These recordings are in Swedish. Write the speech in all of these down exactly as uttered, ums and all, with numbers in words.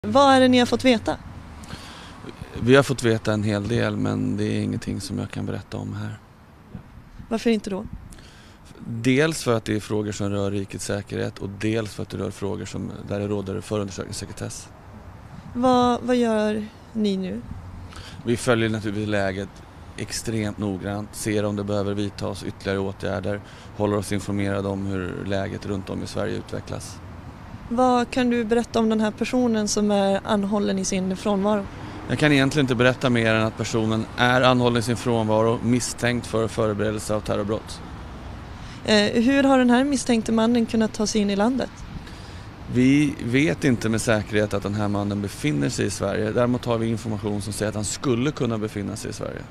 Vad är det ni har fått veta? Vi har fått veta en hel del, men det är ingenting som jag kan berätta om här. Varför inte då? Dels för att det är frågor som rör rikets säkerhet och dels för att det rör frågor som, där det råder förundersökningssekretess. Vad, vad gör ni nu? Vi följer naturligtvis läget extremt noggrant, ser om det behöver vidtas ytterligare åtgärder, håller oss informerade om hur läget runt om i Sverige utvecklas. Vad kan du berätta om den här personen som är anhållen i sin frånvaro? Jag kan egentligen inte berätta mer än att personen är anhållen i sin frånvaro misstänkt för förberedelse av terrorbrott. Eh, hur har den här misstänkte mannen kunnat ta sig in i landet? Vi vet inte med säkerhet att den här mannen befinner sig i Sverige. Däremot har vi information som säger att han skulle kunna befinna sig i Sverige.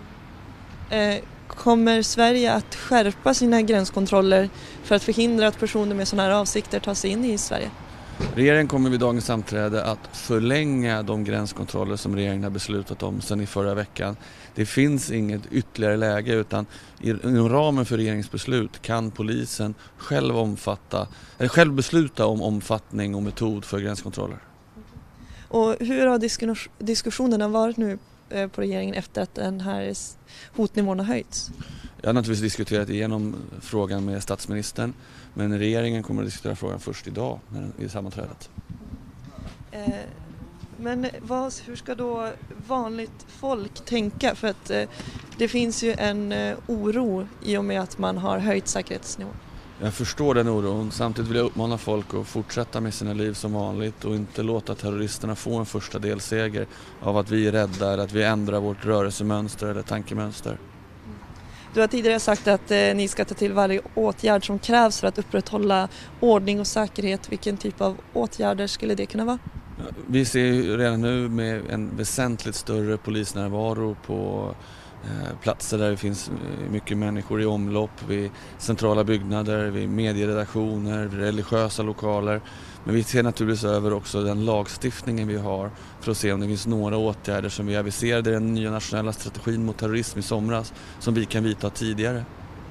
Eh, kommer Sverige att skärpa sina gränskontroller för att förhindra att personer med sådana här avsikter tar sig in i Sverige? Regeringen kommer vid dagens sammanträde att förlänga de gränskontroller som regeringen har beslutat om sedan i förra veckan. Det finns inget ytterligare läge, utan inom ramen för regeringsbeslut kan polisen själv, omfatta, eller själv besluta om omfattning och metod för gränskontroller. Och hur har diskus- diskussionerna varit nu på regeringen efter att den här hotnivån har höjts? Jag har naturligtvis diskuterat igenom frågan med statsministern, men regeringen kommer att diskutera frågan först idag i sammanträdet. Eh, men vad, hur ska då vanligt folk tänka? För att eh, det finns ju en eh, oro i och med att man har höjt säkerhetsnivån. Jag förstår den oron. Samtidigt vill jag uppmana folk att fortsätta med sina liv som vanligt och inte låta terroristerna få en första delseger av att vi är rädda eller att vi ändrar vårt rörelsemönster eller tankemönster. Du har tidigare sagt att eh, ni ska ta till varje åtgärd som krävs för att upprätthålla ordning och säkerhet. Vilken typ av åtgärder skulle det kunna vara? Vi ser ju redan nu med en väsentligt större polisnärvaro på eh, platser där det finns mycket människor i omlopp, vid centrala byggnader, vid medieredaktioner, vid religiösa lokaler. Men vi ser naturligtvis över också den lagstiftningen vi har för att se om det finns några åtgärder som vi aviserade i den nya nationella strategin mot terrorism i somras som vi kan vidta tidigare.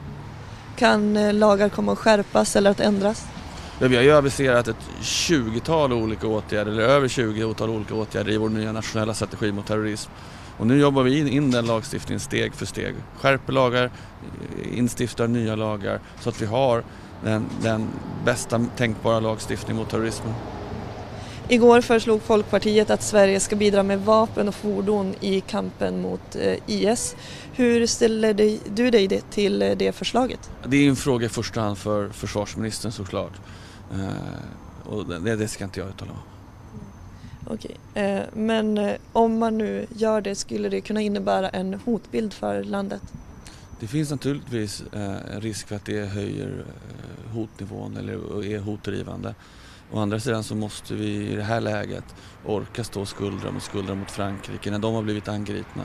Kan eh, lagar komma att skärpas eller att ändras? Ja, vi har ju aviserat ett tjugotal olika åtgärder, eller över tjugotal olika åtgärder i vår nya nationella strategi mot terrorism. Och nu jobbar vi in, in den lagstiftningen steg för steg. Skärper lagar, instiftar nya lagar så att vi har den, den bästa tänkbara lagstiftning mot terrorismen. Igår föreslog Folkpartiet att Sverige ska bidra med vapen och fordon i kampen mot eh, I S. Hur ställer dig, du dig det till det förslaget? Det är en fråga i första hand för försvarsministern såklart. Eh, och det, det ska inte jag uttala om. Okej, eh, men eh, om man nu gör det, skulle det kunna innebära en hotbild för landet? Det finns naturligtvis eh, en risk för att det höjer eh, hotnivån eller är hotdrivande. Å andra sidan så måste vi i det här läget orka stå skuldra mot skuldra mot Frankrike när de har blivit angripna.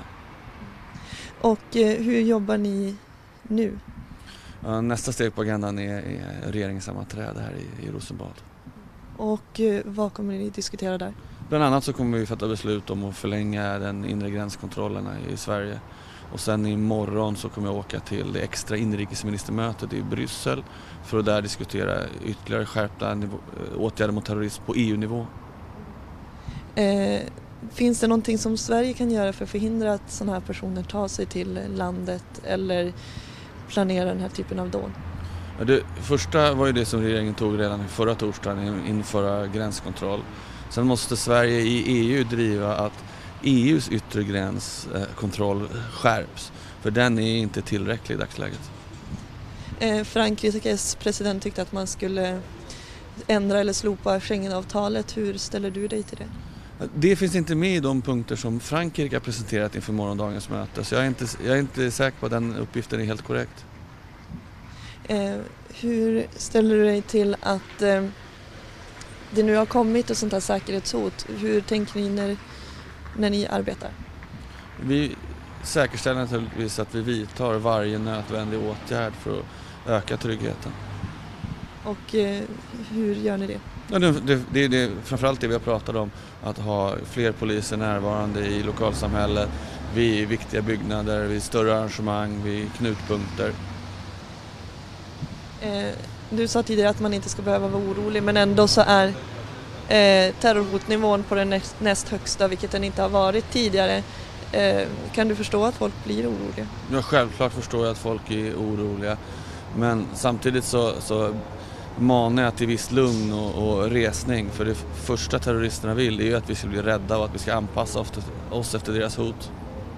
Och eh, hur jobbar ni nu? Ja, nästa steg på agendan är, är regeringssammanträde här i, i Rosenbad. Och eh, vad kommer ni diskutera där? Bland annat så kommer vi fatta beslut om att förlänga den inre gränskontrollerna i Sverige. Och sen imorgon så kommer jag åka till det extra inrikesministermötet i Bryssel för att där diskutera ytterligare skärpta nivå, åtgärder mot terrorism på E U-nivå. Eh, finns det någonting som Sverige kan göra för att förhindra att sådana här personer tar sig till landet eller planerar den här typen av dåd? Ja, det första var ju det som regeringen tog redan förra torsdagen, införa gränskontroll. Sen måste Sverige i E U driva att E U:s yttre gränskontroll skärps, för den är inte tillräcklig i dagsläget. Eh, Frankrikes president tyckte att man skulle ändra eller slopa Schengenavtalet. Hur ställer du dig till det? Det finns inte med i de punkter som Frankrike har presenterat inför morgondagens möte, så jag är inte, jag är inte säker på att den uppgiften är helt korrekt. Eh, hur ställer du dig till att eh, det nu har kommit ett sånt här säkerhetshot? Hur tänker ni när, när ni arbetar? Vi säkerställer naturligtvis att vi vidtar varje nödvändig åtgärd för att öka tryggheten. Och eh, hur gör ni det? Ja, det, det, det, det framförallt det vi har pratat om, att ha fler poliser närvarande i lokalsamhället, vid viktiga byggnader, vid större arrangemang, vid knutpunkter. Eh, du sa tidigare att man inte ska behöva vara orolig, men ändå så är eh, terrorhotnivån på den näst, näst högsta, vilket den inte har varit tidigare. Eh, kan du förstå att folk blir oroliga? Ja, självklart förstår jag att folk är oroliga. Men samtidigt så, så manar jag till viss lugn och, och resning. För det första terroristerna vill är ju att vi ska bli rädda och att vi ska anpassa oss efter deras hot.